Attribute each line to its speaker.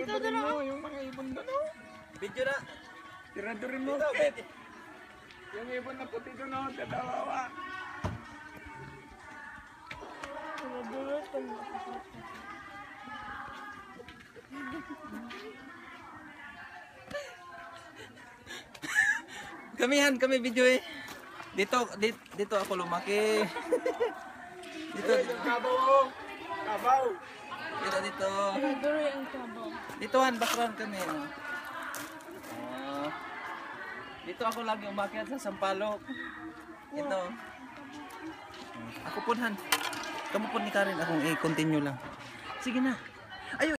Speaker 1: Tiradurin mo yung mga ibon doon, oh.
Speaker 2: Video na.
Speaker 1: Tiradurin mo, Pet. Yung ibon na puti doon, oh. Tatawawa.
Speaker 2: Kami video eh. Dito ako lumaki. Dito.
Speaker 1: Kabaw, oh. Kabaw.
Speaker 2: Dito.
Speaker 3: Duro yung kabaw.
Speaker 2: Ditohan, background kami. Dito ako lagi umakyat sa Sampalok. Ito. Ako punhan. Kamu pun ni Karen, akong i-continue lang. Sige na. Ayo.